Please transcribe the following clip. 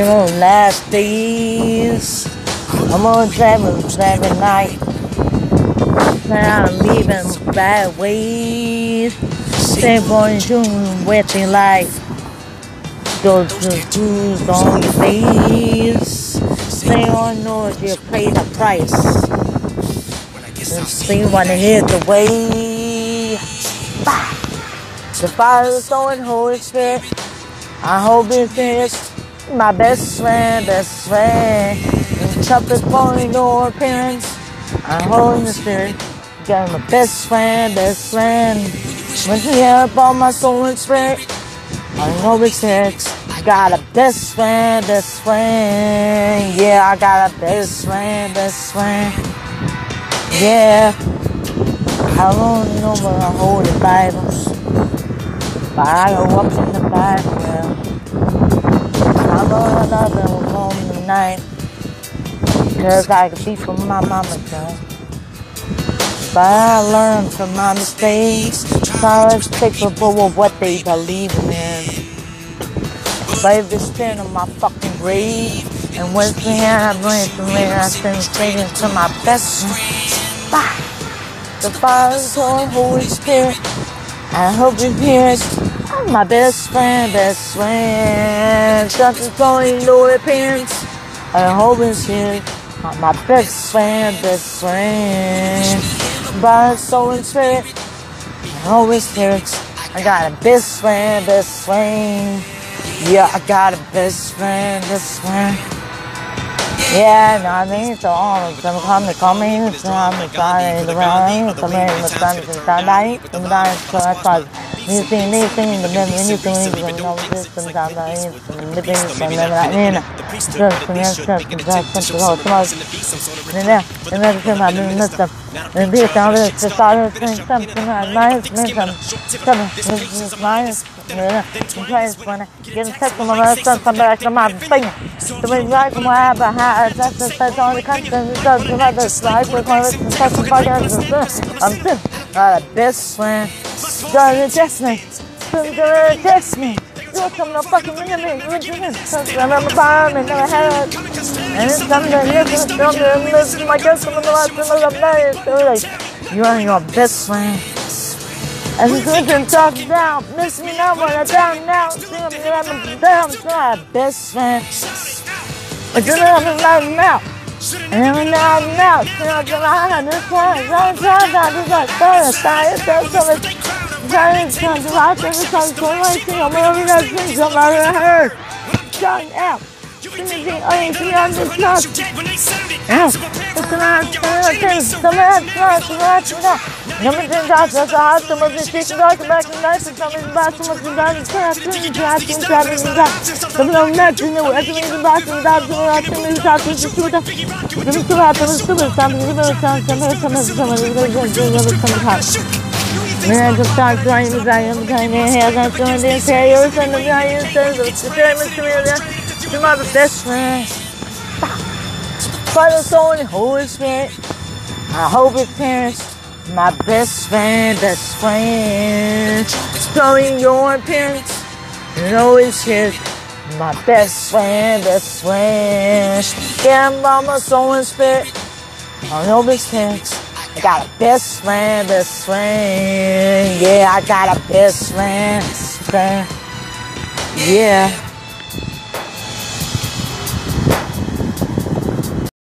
on last days. I'm on driving night. Now I'm leaving bad ways. Stay going doing wetting life. Those tattoos on your face. They don't know if you pay the price. They wanna hit the way. Bah! The Father, Son, and Holy Spirit. I hope it is my best friend. And trumpet blowing no appearance. I hope the Spirit. Got my best friend. When he help all my soul and spirit. I know it's it. Got a best friend. Yeah, I got a best friend. Yeah. I don't know where I hold the Bibles. But I go up in the Bible. I'm on another home tonight. Cause I could be from my mama, girl. But I learned from my mistakes. So I was capable of what they believe in. Save the sin of my fucking grave. And once the hand I bring to me, I send straight into my best friend. Bye. The Father, Son, Holy Spirit. I hope you hear it. I'm my best friend. Something's going no appearance. I hope it's here. I'm my best friend. Body, soul, and spirit. I always spirits. I got a best friend. Yeah, I got a best friend. Yeah, no, I mean, so all of them come to call me, it's not me trying to run, come in with sun and sunlight, and then so I thought, anything, the middle, anything, and all this, and down the end, and living, and then I mean, just, and everything I mean, listen, and this, now this, the father, something nice, something nice. Yeah, I'm trying to get in touch with my son, come back to my finger. To be right from where I have a hat, that's all the country, and so to my best life, we're going to touch the fire, I'm got a best friend. Don't test me. Don't test me. You'll come no fucking minute, I'm a bomb and never had it. And it's something that listen to my customer, you are your best friend. And you can talk down, miss me now when I'm down now. See me, I'm down, so I'm best friend. But you know I'm out. And I'm out. So I'm out. This one, I'm I just start trying to say I'm trying to have that doing this here, and the guy is the famous to my best friend. Father, Son, and Holy Spirit. I hope it parents, my best friend. Showing your appearance, and always here, my best friend. Yeah, Mama, Soul, and Spirit. I hope it parents. I got a best friend. Yeah, I got a best friend. Yeah.